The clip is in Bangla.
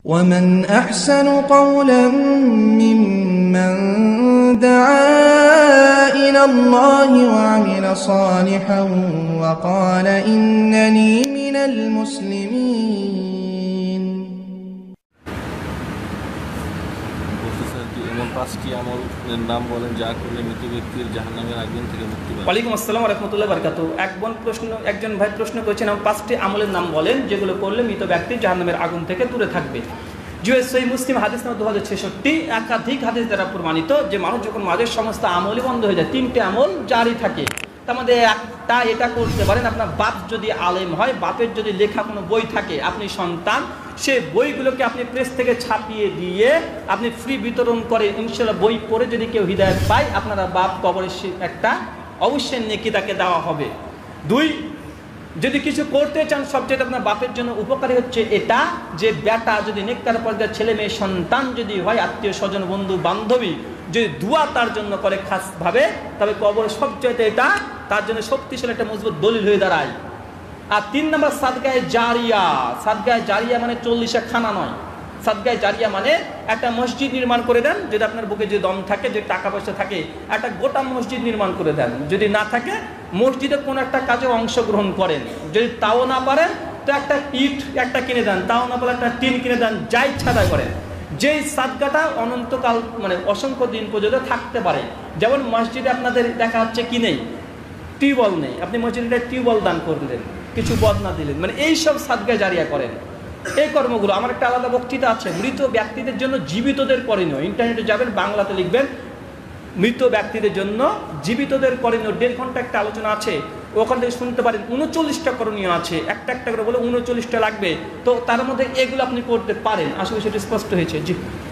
ومن أحسن قولا ممن دعا إلى الله وعمل صالحا وقال إنني من المسلمين. পাঁচটি আমলের নাম বলেন যা করলে মৃত ব্যক্তির জাহান্নামের আগুন থেকে মুক্তি পায়। ওয়ালাইকুম আসসালাম ওয়া রাহমাতুল্লাহি ওয়া বারাকাতুহু। একজন ভাই প্রশ্ন করেছেন, 5টি আমলের নাম বলেন যেগুলো করলে মৃত ব্যক্তি জাহান্নামের আগুন থেকে দূরে থাকবে। সহিহ মুসলিম হাদিস নাম্বার 2066, একাধিক হাদিস দ্বারা প্রমাণিত যে মানুষ যখন মাঝের সমস্ত আমলই বন্ধ হয়ে যায়, 3টে আমল জারি থাকে। তার মধ্যে একটা এটা করতে পারেন, আপনার বাপ যদি আলেম হয়, বাপের যদি লেখা কোনো বই থাকে, আপনি সন্তান, সে বইগুলোকে আপনি প্রেস থেকে ছাপিয়ে দিয়ে আপনি ফ্রি বিতরণ করে, ইনশাআল্লাহ বই পড়ে যদি কেউ হিদায়াত পায়, আপনারা বাপ কবরের একটা অবশ্যই নেকি তাকে দেওয়া হবে। 2, যদি কিছু করতে চান, সবচেয়ে আপনার বাপের জন্য উপকারী হচ্ছে এটা যে বেটা যদি নেককার পর্যায়ের ছেলে মেয়ে সন্তান যদি হয়, আত্মীয় স্বজন বন্ধু বান্ধবী যদি দুয়া তার জন্য করে খাসভাবে, তবে কবর সবচেয়ে এটা তার জন্য শক্তিশালী একটা মজবুত দলিল হয়ে দাঁড়ায়। আর 3 নম্বর সাদগায়ে জারিয়া। সাদগায়ে জারিয়া মানে 40 খানা নয়। সাদগায়ে জারিয়া মানে একটা মসজিদ নির্মাণ করে দেন, যদি আপনার বুকে যে দম থাকে, যে টাকা পয়সা থাকে, একটা গোটা মসজিদ নির্মাণ করে দেন। যদি না থাকে, মসজিদে কোনো একটা কাজে অংশগ্রহণ করেন। যদি তাও না পারেন তো একটা ইট একটা কিনে দেন, তাও না পারলে একটা টিন কিনে দেন, যাই ছাদা করেন। যেই সাদগাটা অনন্তকাল মানে অসংখ্য দিন পর্যন্ত থাকতে পারে। যেমন মসজিদে আপনাদের দেখা যাচ্ছে কি নেই, টিউবওয়েল নেই, আপনি মসজিদে টিউবওয়েল দান করলেন, কিছু বদনা দিলেন, মানে এইসব সাদগায়ে জারিয়া করেন। এই কর্মগুলো আমার একটা আলাদা বক্তৃতা আছে, মৃত ব্যক্তিদের জন্য জীবিতদের করণীয়। ইন্টারনেটে যাবেন, বাংলাতে লিখবেন মৃত ব্যক্তিদের জন্য জীবিতদের করণীয়, 1.5 ঘন্টা একটা আলোচনা আছে, ওখান থেকে শুনতে পারেন। 39টা করণীয় আছে, একটা একটা করে বলে 39টা লাগবে, তো তার মধ্যে এগুলো আপনি করতে পারেন। আসলে সেটা স্পষ্ট হয়েছে। জি।